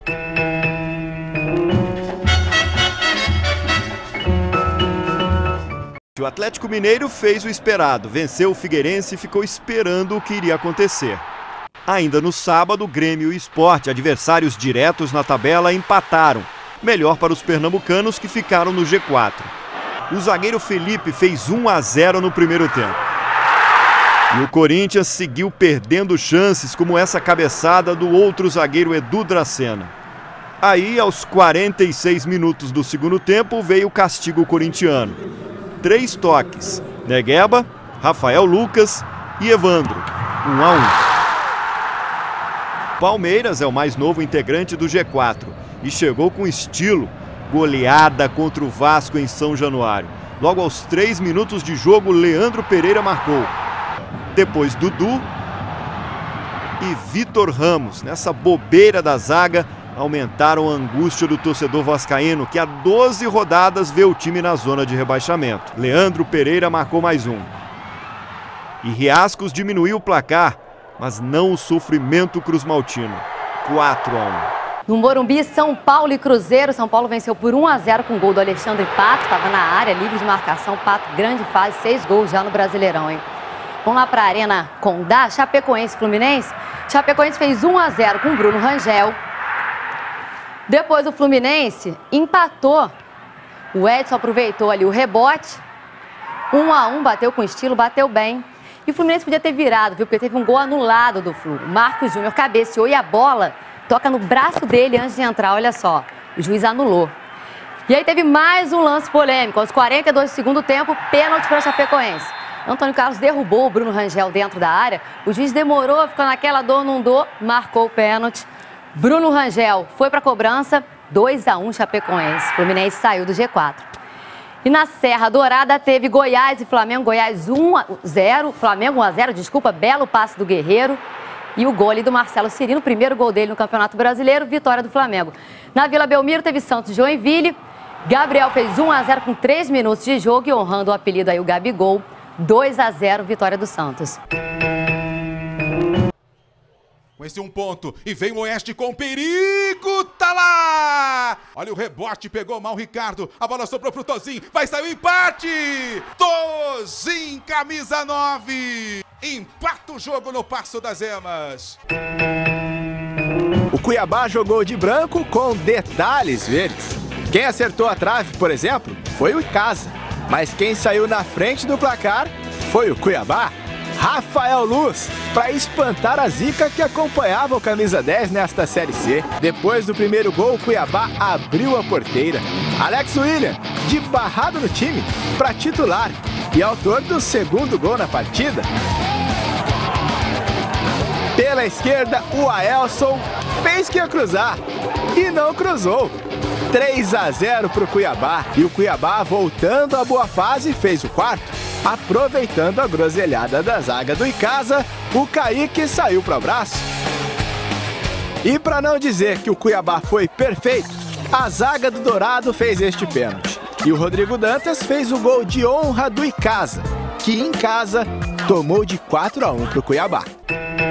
O Atlético Mineiro fez o esperado, venceu o Figueirense e ficou esperando o que iria acontecer. Ainda no sábado, Grêmio e Sport, adversários diretos na tabela, empataram. Melhor para os pernambucanos que ficaram no G4. O zagueiro Felipe fez 1-0 no primeiro tempo. E o Corinthians seguiu perdendo chances, como essa cabeçada do outro zagueiro Edu Dracena. Aí, aos 46 minutos do segundo tempo, veio o castigo corintiano. 3 toques, Negueba, Rafael Lucas e Evandro, 1-1. Palmeiras é o mais novo integrante do G4 e chegou com estilo, goleada contra o Vasco em São Januário. Logo aos 3 minutos de jogo, Leandro Pereira marcou. Depois Dudu e Vitor Ramos, nessa bobeira da zaga, aumentaram a angústia do torcedor vascaíno, que há 12 rodadas vê o time na zona de rebaixamento. Leandro Pereira marcou mais um. E Riascos diminuiu o placar, mas não o sofrimento cruzmaltino. 4-1. No Morumbi, São Paulo e Cruzeiro. São Paulo venceu por 1-0 com gol do Alexandre Pato. Estava na área, livre de marcação. Pato, grande fase, 6 gols já no Brasileirão, hein? Vamos lá para a Arena Condá, Chapecoense Fluminense. Chapecoense fez 1-0 com Bruno Rangel. Depois o Fluminense empatou. O Edson aproveitou ali o rebote. 1-1, bateu com estilo, bateu bem. E o Fluminense podia ter virado, viu? Porque teve um gol anulado do Flu. O Marcos Júnior cabeceou e a bola toca no braço dele antes de entrar, olha só. O juiz anulou. E aí teve mais um lance polêmico. Aos 42 do segundo tempo, pênalti para a Chapecoense. Antônio Carlos derrubou o Bruno Rangel dentro da área. O juiz demorou, ficou naquela dor, não dou, marcou o pênalti. Bruno Rangel foi para a cobrança, 2-1 Chapecoense. Fluminense saiu do G4. E na Serra Dourada teve Goiás e Flamengo. Goiás 1-0, Flamengo 1-0, desculpa, belo passe do Guerreiro. E o gol ali do Marcelo Cirino, primeiro gol dele no Campeonato Brasileiro, vitória do Flamengo. Na Vila Belmiro teve Santos e Joinville. Gabriel fez 1-0 com 3 minutos de jogo e honrando o apelido aí o Gabigol. 2-0, vitória do Santos. Com esse um ponto, e vem o Oeste com perigo, tá lá! Olha o rebote, pegou mal o Ricardo, a bola soprou pro Tozinho, vai sair o empate! Tozinho, camisa 9, empata o jogo no Passo das Emas. O Cuiabá jogou de branco com detalhes verdes. Quem acertou a trave, por exemplo, foi o Icasa, mas quem saiu na frente do placar foi o Cuiabá. Rafael Luz, para espantar a zica que acompanhava o camisa 10 nesta Série C. Depois do primeiro gol, o Cuiabá abriu a porteira. Alex William, de barrado no time, para titular e autor do segundo gol na partida. Pela esquerda, o Aelson fez que ia cruzar e não cruzou. 3-0 para o Cuiabá. E o Cuiabá, voltando à boa fase, fez o quarto. Aproveitando a groselhada da zaga do Icasa, o Kaique saiu para o abraço. E para não dizer que o Cuiabá foi perfeito, a zaga do Dourado fez este pênalti. E o Rodrigo Dantas fez o gol de honra do Icasa, que em casa tomou de 4-1 para o Cuiabá.